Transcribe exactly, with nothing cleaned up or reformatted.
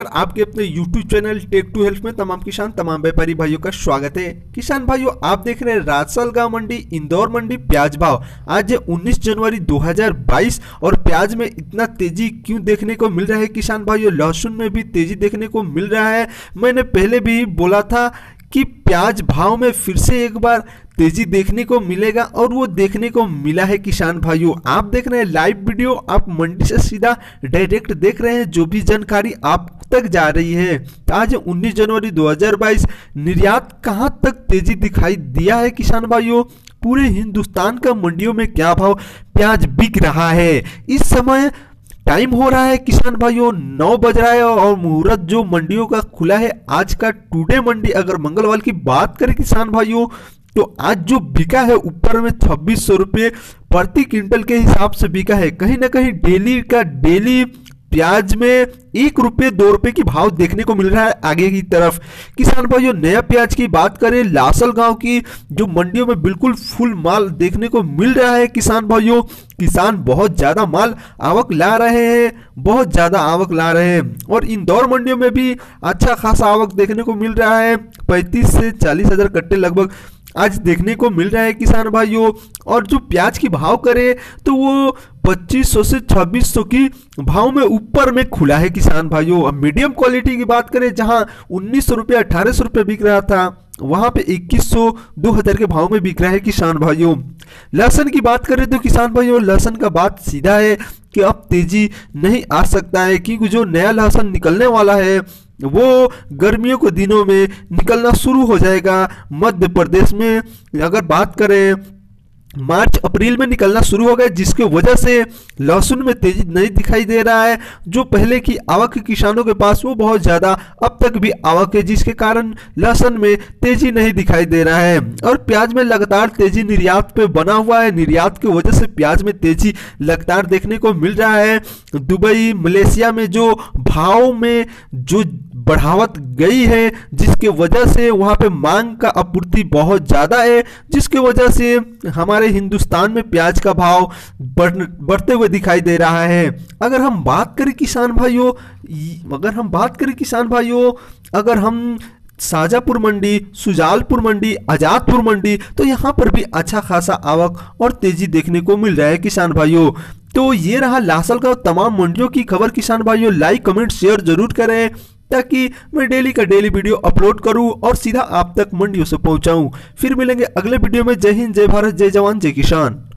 आपके अपने YouTube channel tech to help में तमाम किसान तमाम व्यापारी भाइयों का स्वागत है। किसान भाइयों, आप देख रहे हैं राजसलगांव मंडी, इंदौर मंडी प्याज भाव। आज है उन्नीस जनवरी दो हज़ार बाईस और प्याज में इतना तेजी क्यों देखने को मिल रहा है किसान भाइयों? लहसुन में भी तेजी देखने को मिल रहा है। मैंने पहले भी बोला था कि प्याज भाव में फिर से एक बार तेजी देखने को मिलेगा और वो देखने को मिला है किसान भाइयों। आप देख रहे हैं लाइव वीडियो, आप मंडी से सीधा डायरेक्ट देख रहे हैं, जो भी जानकारी आप तक जा रही है। आज उन्नीस जनवरी दो हज़ार बाईस, निर्यात कहां तक तेजी दिखाई दिया है किसान भाइयों? पूरे हिंदुस्तान का मंडियों में क्या भाव प्याज बिक रहा है? इस समय टाइम हो रहा है किसान भाइयों नौ बज रहा है और मुहूर्त जो मंडियों का खुला है आज का टुडे मंडी। अगर मंगलवार की बात करें किसान भाइयों तो आज जो बिका है ऊपर में छब्बीस सौ रुपये प्रति क्विंटल के हिसाब से बिका है। कहीं ना कहीं डेली का डेली प्याज में एक रुपये दो रुपये की भाव देखने को मिल रहा है आगे की तरफ। किसान भाइयों, नया प्याज की बात करें लासलगांव की, जो मंडियों में बिल्कुल फुल माल देखने को मिल रहा है किसान भाइयों। किसान बहुत ज्यादा माल आवक ला रहे हैं, बहुत ज्यादा आवक ला रहे हैं और इंदौर मंडियों में भी अच्छा खासा आवक देखने को मिल रहा है। पैंतीस से चालीस हजार कट्टे लगभग आज देखने को मिल रहा है किसान भाइयों। और जो प्याज की भाव करें तो वो पच्चीस सौ से छब्बीस सौ की भाव में ऊपर में खुला है किसान भाइयों। अब मीडियम क्वालिटी की बात करें जहां उन्नीस सौ रुपये अठारह सौ रुपये बिक रहा था, वहां पे इक्कीस सौ दो हजार के भाव में बिक रहा है किसान भाइयों। लहसुन की बात करें तो किसान भाइयों लहसुन का बात सीधा है कि अब तेजी नहीं आ सकता है, क्योंकि जो नया लहसुन निकलने वाला है वो गर्मियों के दिनों में निकलना शुरू हो जाएगा। मध्य प्रदेश में अगर बात करें मार्च अप्रैल में निकलना शुरू हो गया, जिसकी वजह से लहसुन में तेजी नहीं दिखाई दे रहा है। जो पहले की आवक किसानों के पास वो बहुत ज़्यादा अब तक भी आवक है, जिसके कारण लहसुन में तेजी नहीं दिखाई दे रहा है। और प्याज में लगातार तेजी निर्यात पे बना हुआ है, निर्यात की वजह से प्याज में तेजी लगातार देखने को मिल रहा है। दुबई मलेशिया में जो भाव में जो बढ़ावत गई है, जिसके वजह से वहां पे मांग का आपूर्ति बहुत ज़्यादा है, जिसकी वजह से हमारे हिंदुस्तान में प्याज का भाव बढ़ बढ़ते हुए दिखाई दे रहा है। अगर हम बात करें किसान भाइयों अगर हम बात करें किसान भाइयों अगर हम शाजापुर मंडी, सुजालपुर मंडी, आजादपुर मंडी, तो यहाँ पर भी अच्छा खासा आवक और तेजी देखने को मिल रहा है किसान भाइयों। तो ये रहा लासलगांव तमाम मंडियों की खबर किसान भाइयों। लाइक कमेंट शेयर जरूर करें ताकि मैं डेली का डेली वीडियो अपलोड करूं और सीधा आप तक मंडियों से पहुंचाऊं। फिर मिलेंगे अगले वीडियो में। जय हिंद, जय भारत, जय जवान, जय किसान।